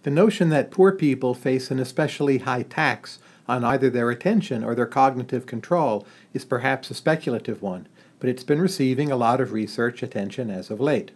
The notion that poor people face an especially high tax on either their attention or their cognitive control is perhaps a speculative one, but it's been receiving a lot of research attention as of late.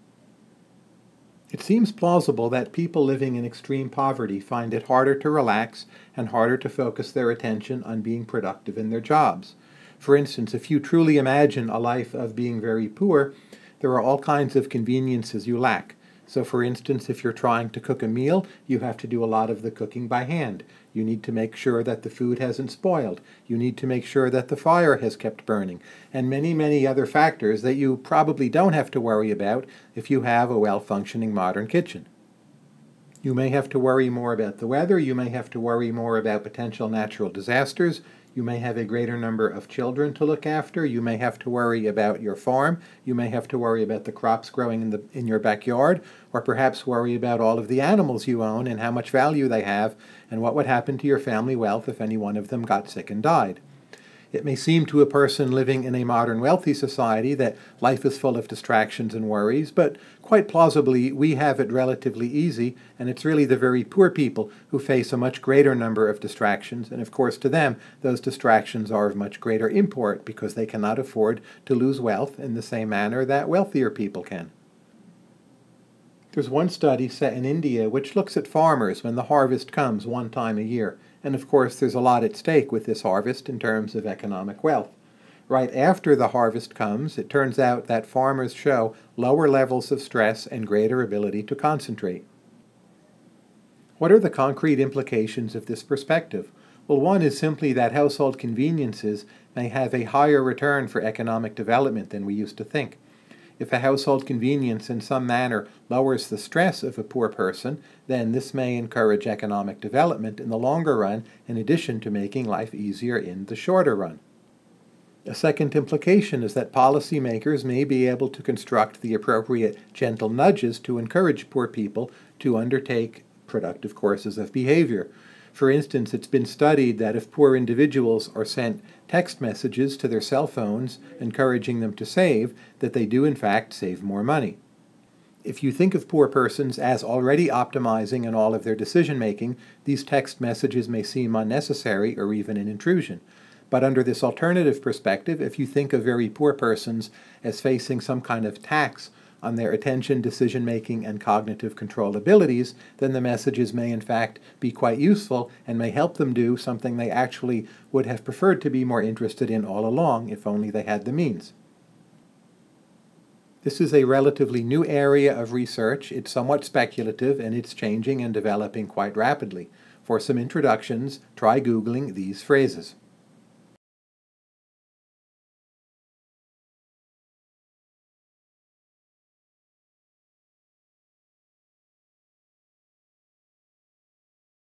It seems plausible that people living in extreme poverty find it harder to relax and harder to focus their attention on being productive in their jobs. For instance, if you truly imagine a life of being very poor, there are all kinds of conveniences you lack. So for instance, if you're trying to cook a meal, you have to do a lot of the cooking by hand. You need to make sure that the food hasn't spoiled. You need to make sure that the fire has kept burning. And many, many other factors that you probably don't have to worry about if you have a well-functioning modern kitchen. You may have to worry more about the weather. You may have to worry more about potential natural disasters. You may have a greater number of children to look after. You may have to worry about your farm. You may have to worry about the crops growing in your backyard, or perhaps worry about all of the animals you own and how much value they have, and what would happen to your family wealth if any one of them got sick and died. It may seem to a person living in a modern wealthy society that life is full of distractions and worries, but quite plausibly we have it relatively easy, and it's really the very poor people who face a much greater number of distractions, and of course to them those distractions are of much greater import because they cannot afford to lose wealth in the same manner that wealthier people can. There's one study set in India which looks at farmers when the harvest comes one time a year. And of course there's a lot at stake with this harvest in terms of economic wealth. Right after the harvest comes, it turns out that farmers show lower levels of stress and greater ability to concentrate. What are the concrete implications of this perspective? Well, one is simply that household conveniences may have a higher return for economic development than we used to think. If a household convenience in some manner lowers the stress of a poor person, then this may encourage economic development in the longer run, in addition to making life easier in the shorter run. A second implication is that policymakers may be able to construct the appropriate gentle nudges to encourage poor people to undertake productive courses of behavior. For instance, it's been studied that if poor individuals are sent text messages to their cell phones encouraging them to save, that they do in fact save more money. If you think of poor persons as already optimizing in all of their decision-making, these text messages may seem unnecessary or even an intrusion. But under this alternative perspective, if you think of very poor persons as facing some kind of tax on their attention, decision-making, and cognitive control abilities, then the messages may in fact be quite useful and may help them do something they actually would have preferred to be more interested in all along if only they had the means. This is a relatively new area of research. It's somewhat speculative and it's changing and developing quite rapidly. For some introductions, try Googling these phrases.